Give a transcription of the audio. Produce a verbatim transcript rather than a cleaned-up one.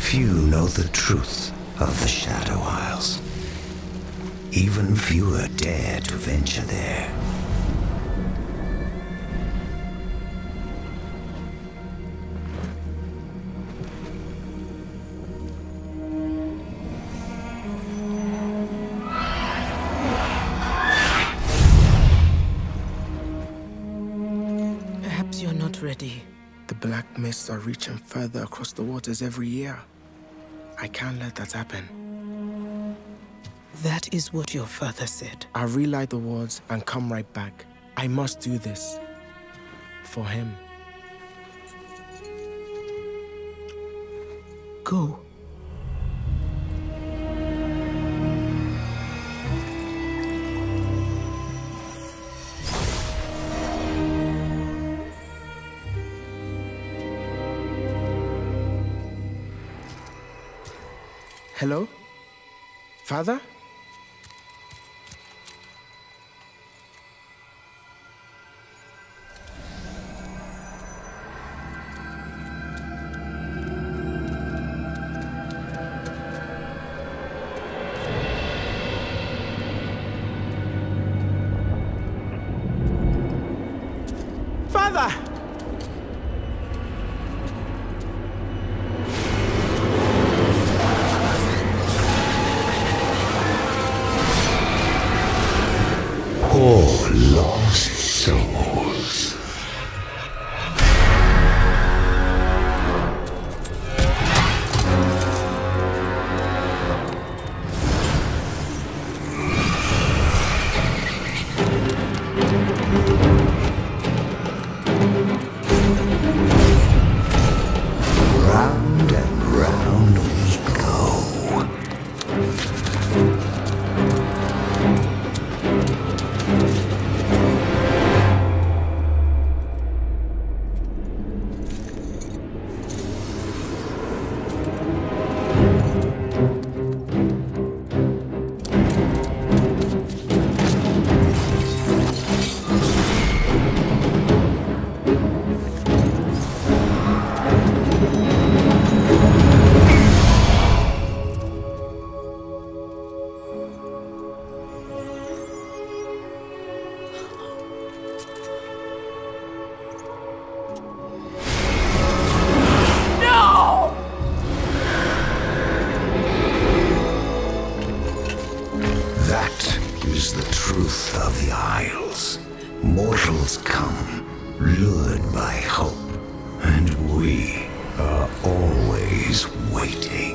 Few know the truth of the Shadow Isles. Even fewer dare to venture there. Perhaps you're not ready. The black mists are reaching further across the waters every year. I can't let that happen. That is what your father said. I'll relight the wards and come right back. I must do this. For him. Go. Hello? Father? Father! Poor lost souls. Round and round we go. That is the truth of the Isles. Mortals come, lured by hope, and we are always waiting.